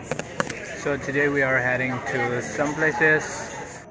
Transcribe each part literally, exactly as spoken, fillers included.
So today we are heading to some places.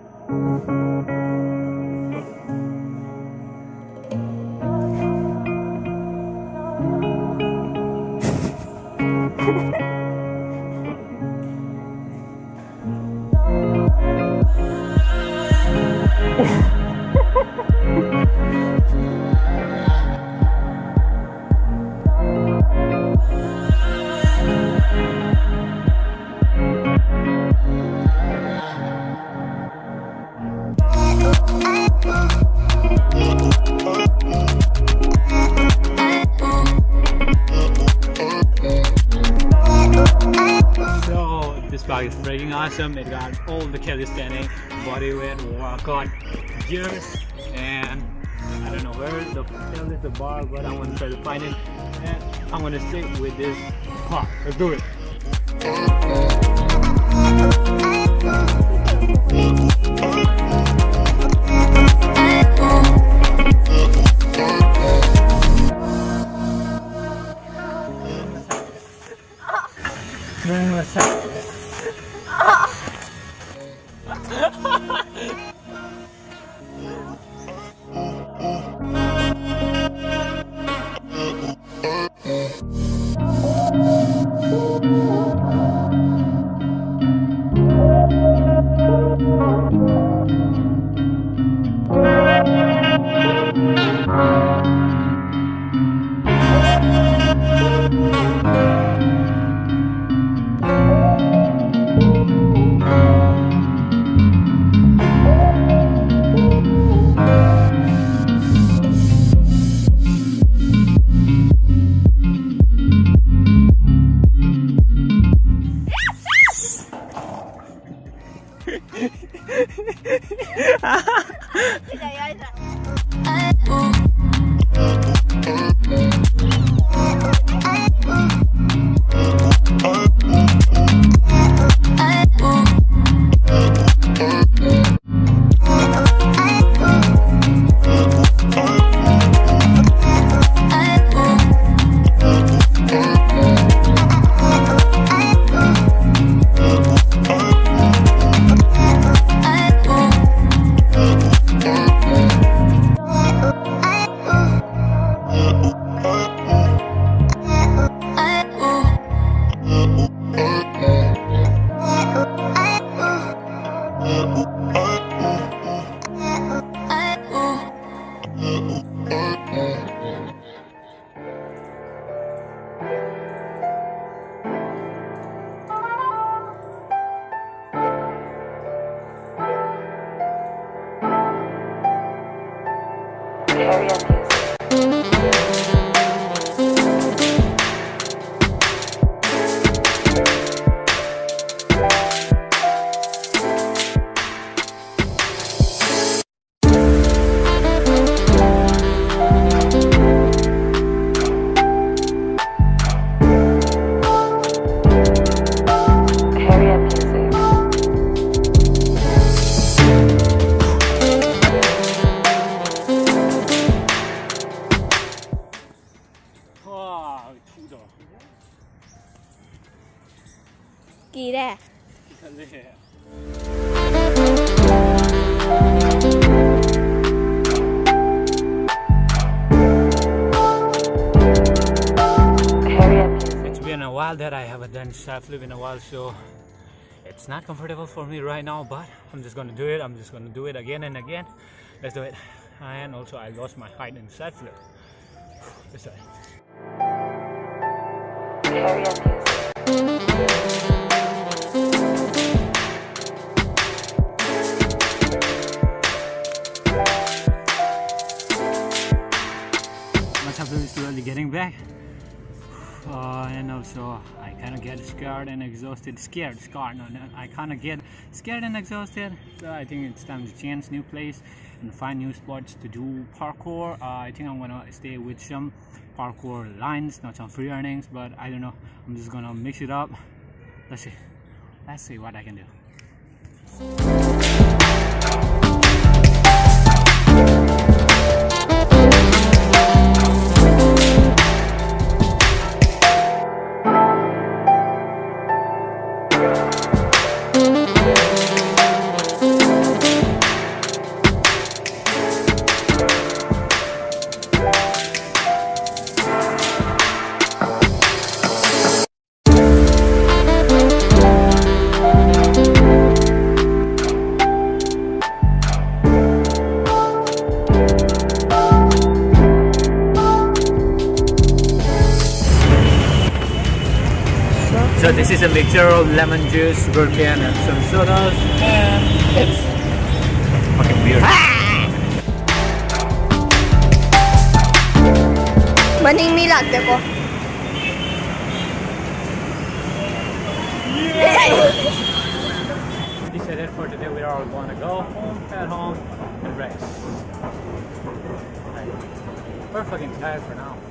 This bag is freaking awesome. It got all the calisthenic, body weight, workout gears, and I don't know where the hell is the bar, but I'm gonna try to find it, and I'm gonna stick with this car. Let's do it. Kỳ đây à? It's been a while that I haven't done side flip in a while, so it's not comfortable for me right now, but I'm just gonna do it. I'm just gonna do it again and again. Let's do it. And also I lost my height in side flip. Let's do it. Is slowly getting back, uh, and also I kind of get scared and exhausted. Scared, scared. No, no, I kind of get scared and exhausted. So I think it's time to change new place and find new spots to do parkour. Uh, I think I'm gonna stay with some parkour lines, not some free earnings, but I don't know. I'm just gonna mix it up. Let's see. Let's see what I can do. So this is a mixture of lemon juice, sugar cane, and some sodas, and it's fucking weird. Maning mi latte ko. We decided for today we are all going to go home, head home, and rest. We're fucking tired for now.